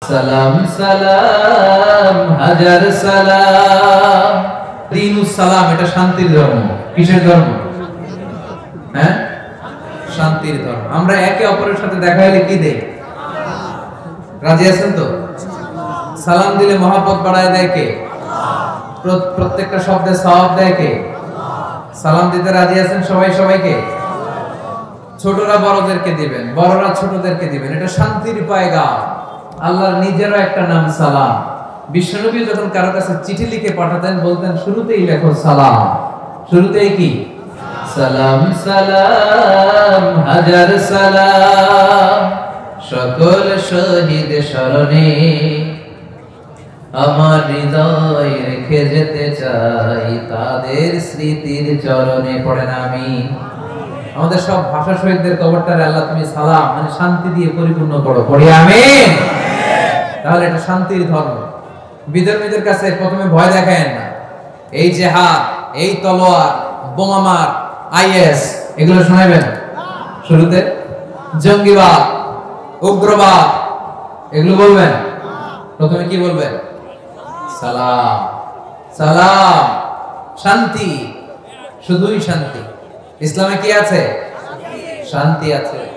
সালাম সালাম হাজার সালাম। দিনুস সালাম, এটা শান্তির ধর্ম। কিসের ধর্ম? হ্যাঁ, শান্তির ধর্ম। আমরা একে অপরের সাথে দেখা হলে কি দেই? রাজি আছেন তো? সালাম দিলে মহব্বত বাড়ায় দেয় কে? প্রত্যেকটা শব্দে সওয়াব দেয় কে? সালাম দিতে রাজি আছেন সবাই সবাইকে? ছোটরা বড়দেরকে দিবেন, বড়রা ছোটদেরকে দিবেন, এটা শান্তির পয়গাম। আল্লাহর নিজেরও একটা নাম সালাম। বিশ্বনবী যখন কারো কাছে চিঠি লিখে পাঠাতেন বলতেন শুরুতেই লেখো সালাম। শুরুতেই কি? সালাম সালাম হাজার সালাম। সকল শহীদ স্মরণে আমার হৃদয় রেখে যেতে চাই তাদের স্মৃতির চরণে। পড়েন আমিন। আমাদের সব ভাষা শহীদদের কবরটারে আল্লাহ তুমি সালাম মানে শান্তি দিয়ে পরিপূর্ণ করো। পড়ি আমিন। তাহলে এটা শান্তির ধর্ম। বিধর্মীদের কাছে প্রথমে ভয় দেখায়েন না। এই জিহাদ, এই তলোয়ার, বোমামার, আইএস এগুলো শোনাবেন শুরুতে? জঙ্গিবাদ, উগ্রবাদ এগুলো বলবেন? প্রথমে কি বলবেন? সালাম সালাম, শান্তি, শুধুই শান্তি। ইসলামে কি আছে? শান্তি আছে।